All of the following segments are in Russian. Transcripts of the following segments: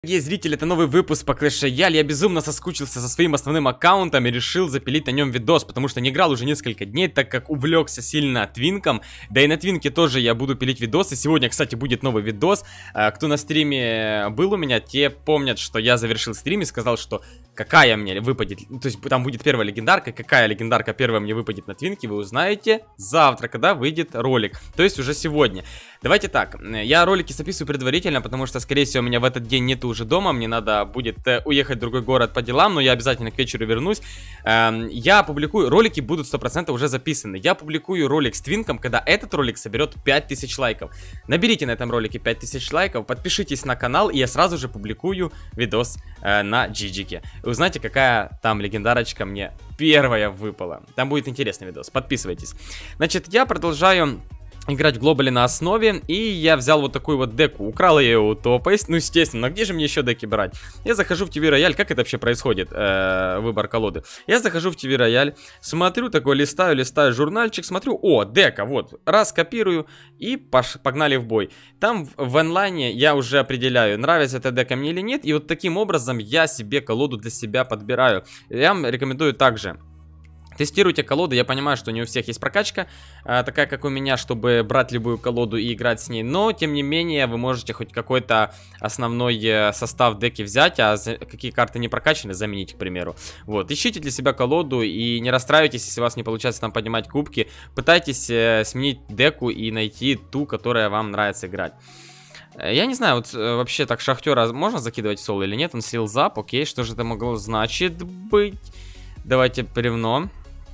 Дорогие зрители, это новый выпуск по Clash Royale. Я безумно соскучился за своим основным аккаунтом и решил запилить на нем видос, потому что не играл уже несколько дней, так как увлекся сильно твинком. Да и на твинке тоже я буду пилить видосы. Сегодня, кстати, будет новый видос. Кто на стриме был у меня, те помнят, что я завершил стрим и сказал, что какая мне выпадет, то есть там будет первая легендарка, какая легендарка первая мне выпадет на твинке, вы узнаете завтра, когда выйдет ролик, то есть уже сегодня. Давайте так, я ролики записываю предварительно, потому что, скорее всего, у меня в этот день нету уже дома, мне надо будет уехать в другой город по делам, но я обязательно к вечеру вернусь. Я публикую, ролики будут 100% уже записаны, я публикую ролик с твинком, когда этот ролик соберет 5000 лайков. Наберите на этом ролике 5000 лайков, подпишитесь на канал, и я сразу же публикую видос на GG'ке. Узнайте, какая там легендарочка мне первая выпала. Там будет интересный видос, подписывайтесь. Значит, я продолжаю играть в глобале на основе, и я взял вот такую вот деку. Украл я ее у топа, ну естественно, где же мне еще деки брать? Я захожу в TV Royale, как это вообще происходит, выбор колоды? Я захожу в TV Royale, смотрю, такой листаю журнальчик, смотрю, о, дека, вот, раз копирую, и погнали в бой. Там в онлайне я уже определяю, нравится эта дека мне или нет, и вот таким образом я себе колоду для себя подбираю. Я вам рекомендую также. Тестируйте колоды, я понимаю, что не у всех есть прокачка, такая как у меня, чтобы брать любую колоду и играть с ней, но тем не менее вы можете хоть какой-то основной состав деки взять, а какие карты не прокачаны, заменить, к примеру. Вот, ищите для себя колоду и не расстраивайтесь, если у вас не получается там поднимать кубки, пытайтесь сменить деку и найти ту, которая вам нравится играть. Я не знаю, вот вообще так Шахтера можно закидывать в соло или нет, он слил зап, окей, что же это могло значит быть? Давайте бревно.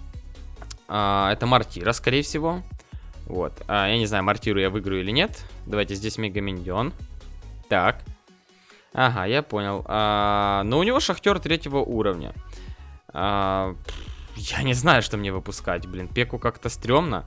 Это мортира, скорее всего. Вот. Я не знаю, мортиру я выиграю или нет. Давайте здесь мегаминдион. Так. Ага, я понял. Но у него шахтер 3-го уровня. Я не знаю, что мне выпускать. Блин, пеку как-то стрёмно.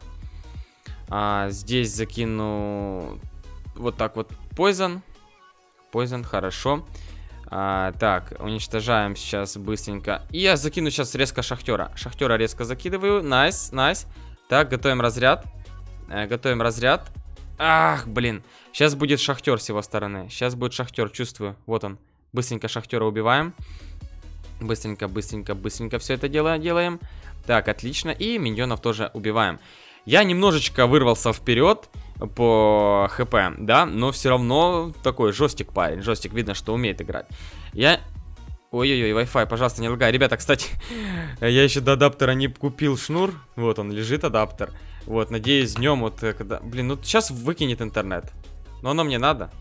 Здесь закину вот так вот Poison. Poison, хорошо. Так, уничтожаем сейчас быстренько. И я закину сейчас резко шахтера. Шахтера резко закидываю. Найс, найс. Так, готовим разряд. Готовим разряд. Ах, блин. Сейчас будет шахтер с его стороны. Сейчас будет шахтер, чувствую. Вот он. Быстренько шахтера убиваем. Быстренько все это делаем. Так, отлично. И миньонов тоже убиваем. Я немножечко вырвался вперед по хп, да, но все равно такой жестик парень, жестик, видно, что умеет играть. Ой-ой-ой, Wi-Fi, пожалуйста, не лагай. Ребята, кстати, я еще до адаптера не купил шнур, вот он лежит, адаптер. Вот, надеюсь, днем вот, когда... Блин, ну сейчас выкинет интернет, но оно мне надо.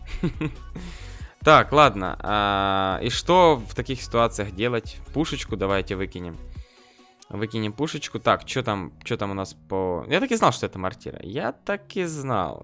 Так, ладно, и что в таких ситуациях делать? Пушечку давайте выкинем. Выкинем пушечку. Так, что там у нас по... Я так и знал, что это мортира. Я так и знал.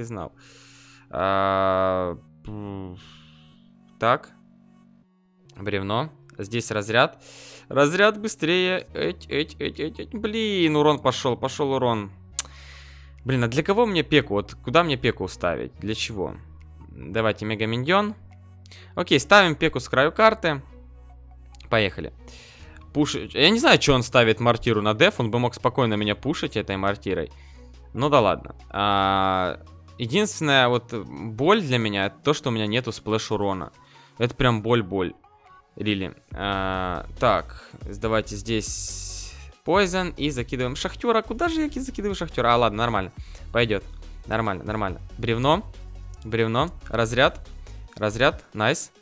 Так. Бревно. Здесь разряд. Разряд быстрее. Блин, урон пошел урон. Блин, а для кого мне пеку? Вот куда мне пеку ставить? Для чего? Давайте мегаминдион. Окей, ставим пеку с краю карты. Поехали. Пушить. Я не знаю, что он ставит мортиру на деф. Он бы мог спокойно меня пушить этой мортирой. Ну да ладно. Единственная вот боль для меня это то, что у меня нету сплэш урона. Это прям боль. Рили. Так, давайте здесь Poison и закидываем шахтера. Куда же я закидываю шахтера? Ладно, нормально. Пойдет. Нормально. Бревно. Разряд. Найс.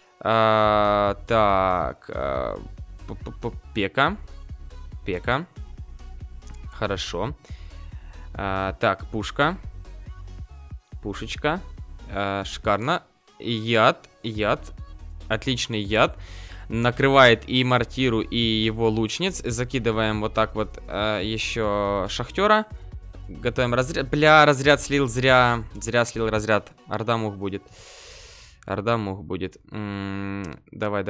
Так. Пека. Хорошо. Так, пушечка. Шикарно. Яд. Отличный яд. Накрывает и мортиру, и его лучниц. Закидываем вот так вот еще шахтера. Готовим разряд. Бля, разряд слил зря. Зря слил разряд. Орда мух будет. Давай.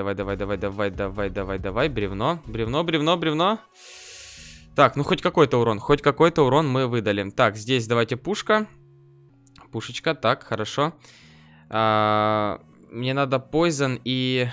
Бревно. Так, ну хоть какой-то урон мы выдали. Так, здесь давайте пушечка, так, хорошо. Мне надо Poison и...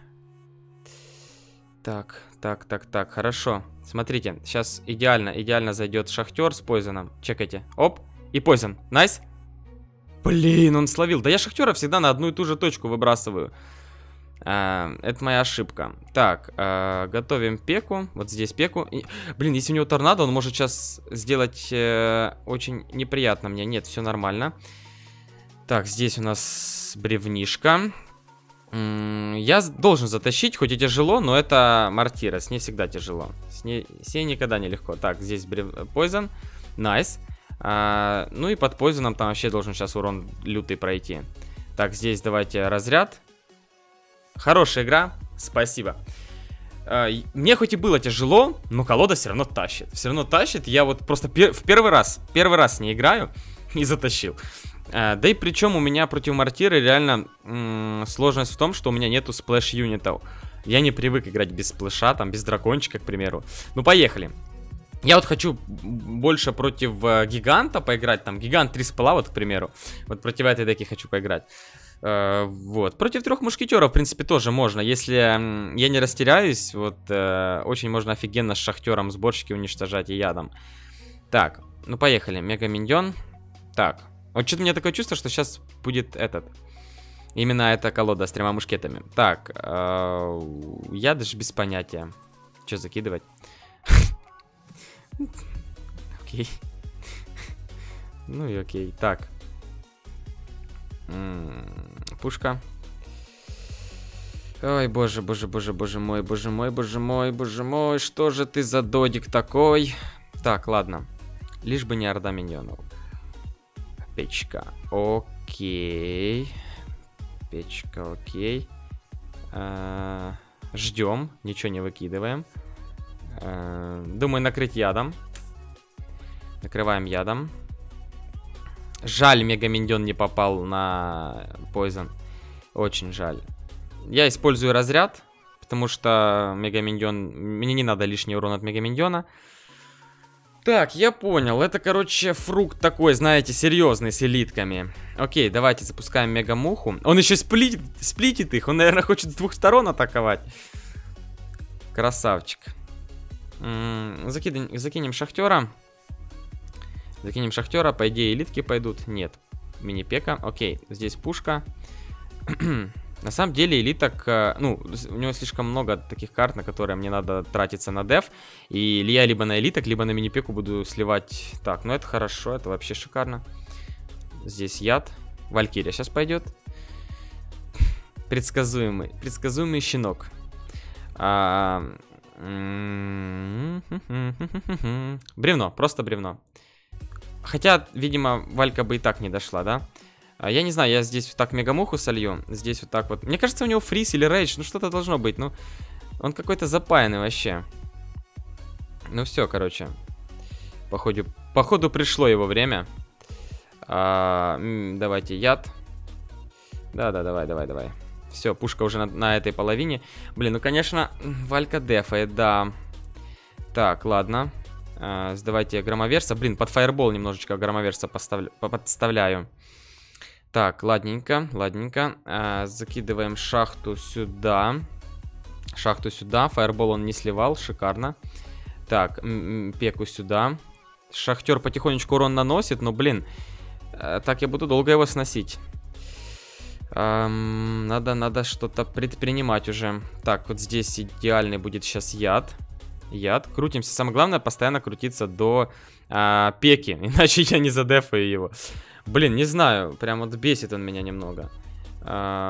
Так, хорошо. Смотрите, сейчас идеально зайдет шахтер с Poison. Чекайте, оп, и Poison, найс. Блин, он словил. Да я шахтера всегда на одну и ту же точку выбрасываю. Это моя ошибка. Так, готовим пеку. Вот здесь пеку. Блин, если у него торнадо, он может сейчас сделать очень неприятно мне. Нет, все нормально. Так, здесь у нас бревнишка. Я должен затащить, хоть и тяжело, но это мортира. С ней всегда тяжело. С ней никогда не легко. Так, здесь poison. Найс. Ну и под poison там вообще должен сейчас урон лютый пройти. Так, здесь давайте разряд. Хорошая игра, спасибо. Мне хоть и было тяжело, но колода все равно тащит. Все равно тащит. Я вот просто в первый раз с ней играю и затащил. Да и причем у меня против мортиры реально сложность в том, что у меня нету сплэш-юнитов. Я не привык играть без сплэша, там, без дракончика, к примеру. Ну, поехали. Я вот хочу больше против гиганта поиграть. Там, гигант 3 спала, вот, к примеру. Вот против этой деки хочу поиграть. Вот. Против 3 мушкетеров, в принципе, тоже можно. Если я не растеряюсь, вот, очень можно офигенно с шахтером сборщики уничтожать и ядом. Так, ну, поехали. Мега-миньон. Так. Вот что-то у меня такое чувство, что сейчас будет именно эта колода с 3 мушкетами. Так, я даже без понятия. Что закидывать? Окей. Ну и окей. Так. Пушка. Ой, боже мой, что же ты за додик такой? Так, ладно. Лишь бы не орда миньонов. Печка, окей. Печка, окей. Ждем, ничего не выкидываем. Думаю, накрыть ядом. Накрываем ядом. Жаль, мегаминьон не попал на poison. Очень жаль. Я использую разряд, потому что мегаминьон... Мне не надо лишний урон от мегаминьона. Так, я понял. Это, короче, фрукт такой, знаете, серьезный, с элитками. Окей, давайте запускаем мегамуху. Он еще сплитит их. Он, наверное, хочет с 2 сторон атаковать. Красавчик. Закинем шахтера. Закинем шахтера. По идее, элитки пойдут. Нет. Мини-пека. Окей, здесь пушка. На самом деле, элиток, ну, у него слишком много таких карт, на которые мне надо тратиться на деф. И я либо на элиток, либо на мини-пеку буду сливать. Так, ну это хорошо, это вообще шикарно. Здесь яд. Валькирия сейчас пойдет. Предсказуемый щенок. Бревно, просто бревно. Хотя, видимо, Валька бы и так не дошла, да? Я не знаю, я здесь вот так мегамуху солью. Здесь вот так вот. Мне кажется, у него фриз или рейдж. Ну, что-то должно быть. Ну, он какой-то запаянный вообще. Ну, все, короче. Походу пришло его время. Давайте яд. Да, давай. Все, пушка уже на этой половине. Блин, ну, конечно, Валька дефает, да. Так, ладно. Сдавайте громоверса. Блин, под фаербол немножечко громоверса подставляю. Так, ладненько. Закидываем шахту сюда. Фаербол он не сливал, шикарно. Так, пеку сюда. Шахтер потихонечку урон наносит, но, блин, так я буду долго его сносить. Надо что-то предпринимать уже. Так, вот здесь идеальный будет сейчас яд. Крутимся. Самое главное, постоянно крутиться до пеки, иначе я не задефаю его. Блин, не знаю, прям вот бесит он меня немного. У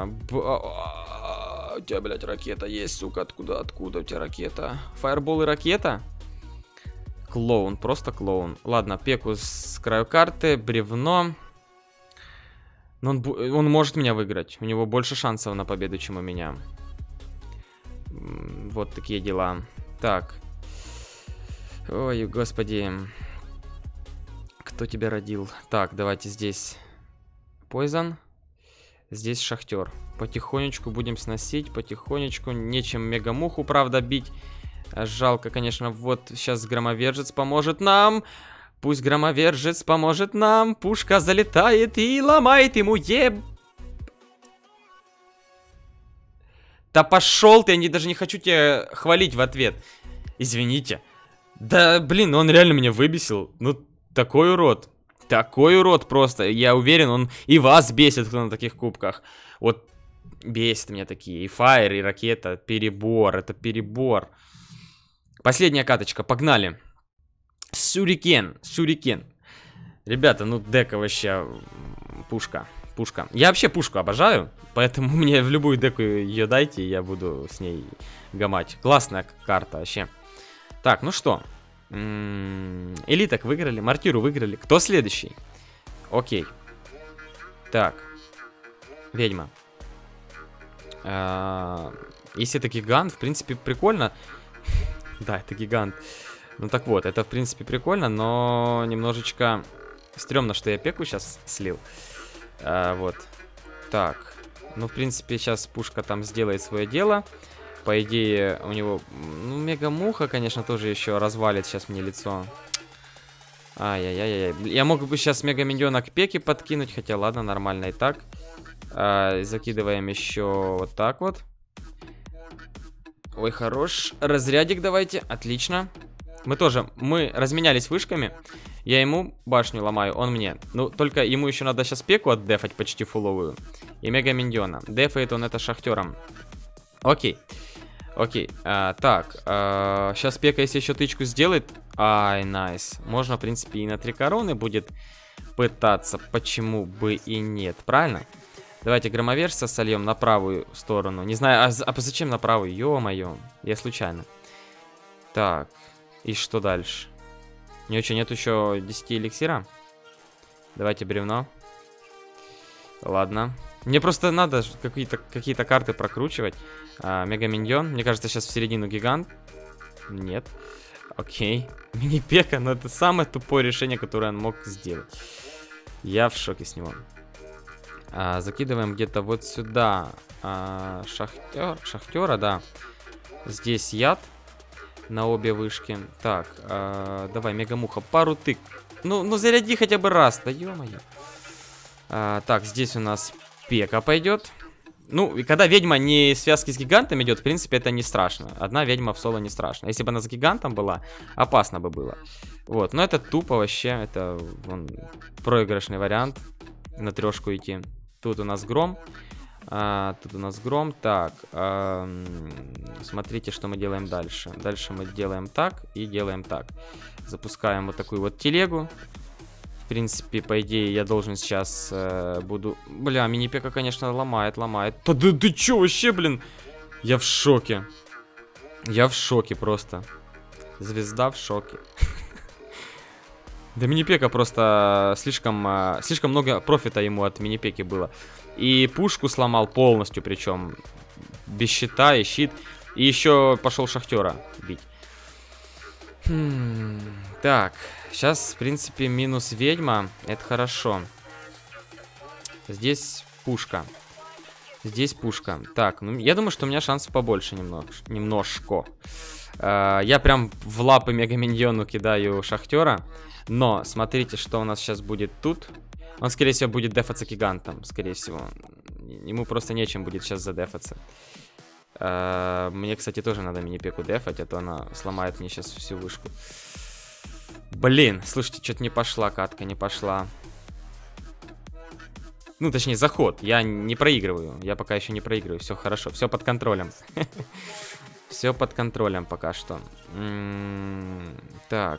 тебя, блядь, ракета есть, сука, откуда у тебя ракета? Фаербол и ракета? Клоун, просто клоун. Ладно, пеку с краю карты, бревно. Но он может меня выиграть. У него больше шансов на победу, чем у меня. Вот такие дела. Так. Ой, господи. Кто тебя родил? Так, давайте здесь poison. Здесь шахтер. Потихонечку будем сносить. Потихонечку. Нечем мегамуху, правда, бить. Жалко, конечно. Вот сейчас громовержец поможет нам. Пусть громовержец поможет нам. Пушка залетает и ломает ему Да пошел ты, я даже не хочу тебя хвалить в ответ. Извините. Да, блин, он реально меня выбесил. Ну, такой урод. Такой урод просто. Я уверен, он и вас бесит, кто на таких кубках. Вот бесит меня такие. И фаер, и ракета. Перебор, это перебор. Последняя каточка, погнали. Сюрикен, сюрикен. Ребята, ну дека вообще пушка. Пушка. Я вообще пушку обожаю, поэтому мне в любую деку ее дайте, и я буду с ней гамать. Классная карта вообще. Так, ну что. Элиток выиграли, Мортиру выиграли. Кто следующий? Окей. Так. Ведьма. Если это гигант, в принципе, прикольно. Да, это гигант. Ну так вот, это в принципе прикольно, но немножечко стрёмно, что я пеку сейчас слил. Вот. Так. Ну, в принципе, сейчас пушка там сделает свое дело. По идее, у него... Ну, мега-муха, конечно, тоже еще развалит сейчас мне лицо. Ай-яй-яй-яй. Я мог бы сейчас мега-миньона к пеке подкинуть, хотя ладно, нормально и так. Закидываем еще вот так вот. Ой, хорош. Разрядик давайте. Отлично. Мы разменялись вышками. Я ему башню ломаю, он мне. Ну, только ему еще надо сейчас пеку отдефать почти фуловую. И мега-миньона. Дефает он это шахтером. Окей. Окей. Так. Сейчас пека, если еще тычку сделает. Ай, найс. Можно, в принципе, и на 3 короны будет пытаться. Почему бы и нет, правильно? Давайте громоверса сольем на правую сторону. Не знаю, а зачем на правую? Ё-моё. Я случайно. Так. И что дальше? Нет еще 10 эликсира. Давайте бревно. Ладно. Мне просто надо какие-то карты прокручивать. Мега-миньон. Мне кажется, сейчас в середину гигант. Нет. Окей. Мини-пека, но это самое тупое решение, которое он мог сделать. Я в шоке с него. Закидываем где-то вот сюда шахтера, да. Здесь яд на обе вышки. Так, давай, мега-муха, пару тык. Ну заряди хотя бы раз, да ё-моё. Так, здесь у нас пека пойдет. Ну, и когда ведьма не связки с гигантом идет, в принципе, это не страшно. Одна ведьма в соло не страшно. Если бы она с гигантом была, опасно бы было. Вот, но это тупо вообще. Это проигрышный вариант. На 3 идти. Тут у нас гром. Тут у нас гром. Так, смотрите, что мы делаем дальше. Дальше мы делаем так и делаем так. Запускаем вот такую вот телегу. В принципе, по идее, я должен сейчас буду... Бля, мини-пека, конечно, ломает. Да ты чё вообще, блин? Я в шоке. Я в шоке просто. Звезда в шоке. Да мини-пека просто слишком много профита ему от мини-пеки было. И пушку сломал полностью, причем без щита и щит. И еще пошел шахтера бить. Так, сейчас, в принципе, минус ведьма. Это хорошо. Здесь пушка. Здесь пушка. Так, ну, я думаю, что у меня шансов побольше немножко. Я прям в лапы мега-миньону кидаю шахтера. Но, смотрите, что у нас сейчас будет тут. Он, скорее всего, будет дефаться гигантом. Скорее всего. Ему просто нечем будет сейчас задефаться. Мне, кстати, тоже надо мини-пеку дефать, а то она сломает мне сейчас всю вышку. Блин, слушайте, что-то не пошла катка, не пошла. Ну, точнее, заход. Я не проигрываю. Я пока еще не проигрываю. Все хорошо, все под контролем. Все под контролем пока что. Так.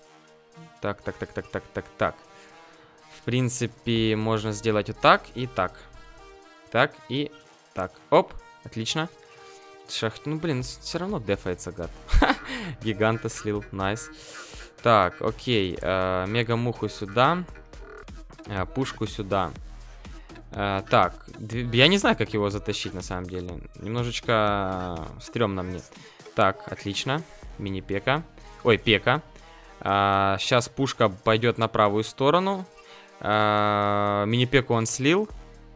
Так. В принципе, можно сделать вот так и так. Так и так. Оп, отлично. Ну, блин, все равно дефается, гад. Гиганта слил, найс. Так, окей. Мега-муху сюда. Пушку сюда. Так, я не знаю, как его затащить, на самом деле. Немножечко стрёмно мне. Так, отлично. Мини-пека. Ой, пека. Сейчас пушка пойдет на правую сторону. Мини-пеку он слил.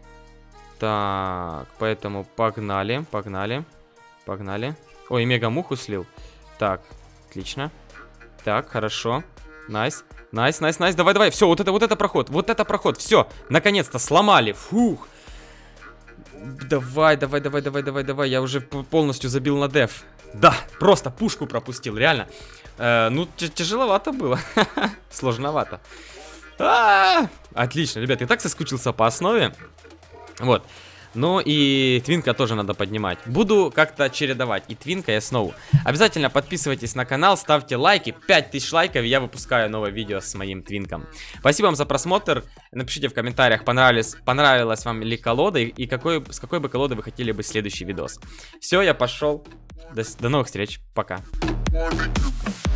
Так, поэтому погнали. Ой, мега-муху слил. Так, отлично. Так, хорошо. Найс. Давай. Все, вот это проход. Все, наконец-то сломали. Фух. Давай. Я уже полностью забил на деф. Да, просто пушку пропустил, реально. Ну, тяжеловато было. Сложновато. Отлично, ребят, я так соскучился по основе. Вот. Ну и твинка тоже надо поднимать. Буду как-то чередовать и твинка, и основу. Обязательно подписывайтесь на канал, ставьте лайки. 5000 лайков, и я выпускаю новое видео с моим твинком. Спасибо вам за просмотр. Напишите в комментариях, понравилась вам ли колода, и с какой бы колоды вы хотели бы следующий видос. Все, я пошел. До новых встреч. Пока.